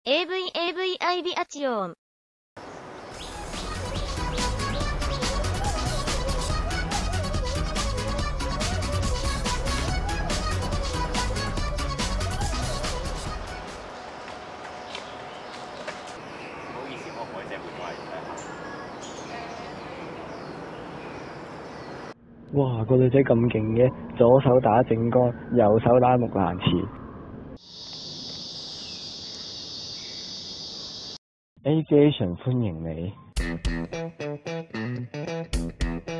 AVアチオン。 哇，個女仔咁勁嘅，左手打正杆，右手打木蘭辭。Aviation 歡迎你。